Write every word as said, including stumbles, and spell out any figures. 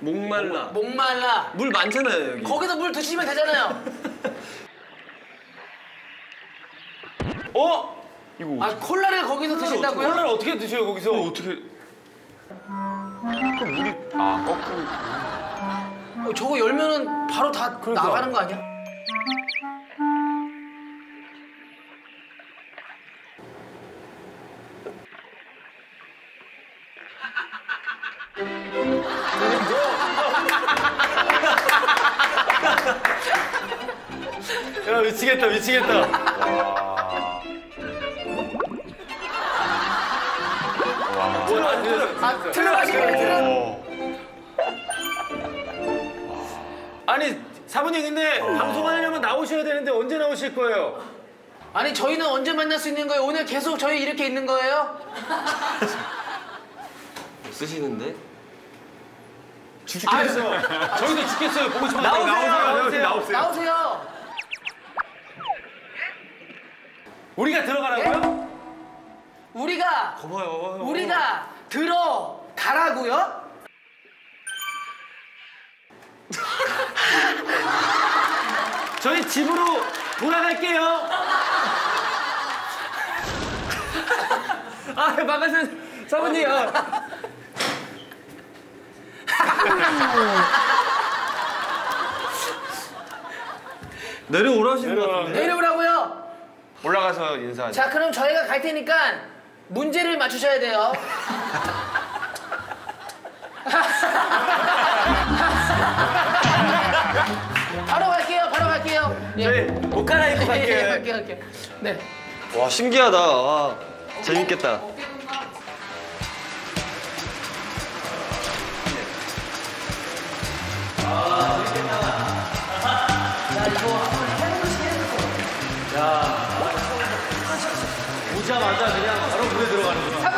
목말라. 목말라. 물 많잖아요 여기. 거기서 물 드시면 되잖아요. 어? 이거 아 콜라를 거기서 드신다고요? 콜라를 어떻게 드셔요 거기서? 이거 어떻게? 그 물이 아 거꾸로. 어, 저거 열면은 바로 다 그러니까. 나가는 거 아니야? 야 미치겠다 미치겠다. 와. 와. 아 들어가시면 들어. 아니 사부님 근데 방송하려면 나오셔야 되는데 언제 나오실 거예요? 아니 저희는 언제 만날 수 있는 거예요? 오늘 계속 저희 이렇게 있는 거예요? 쓰시는데? 죽겠어. 저희도 죽겠어요. 보고 싶어요. 나오세요. 나오세요. 나오세요. 나오세요. 우리가 들어가라고요? 우리가 거봐요. 우리가 들어가라고요? 저희 집으로 돌아갈게요. 아 반갑습니다 사부님. 아. 내려오라신 것 같은데. 내려오라고요? 올라가서 인사하자. 자 그럼 저희가 갈 테니까 문제를 맞추셔야 돼요. 바로 갈게요. 바로 갈게요. 예. 저희 옷 갈아입고 예, 갈게요. 갈게요. 갈게요. 네. 와 신기하다. 와, 재밌겠다. 오자마자 그냥 바로 물에 들어가는 거야.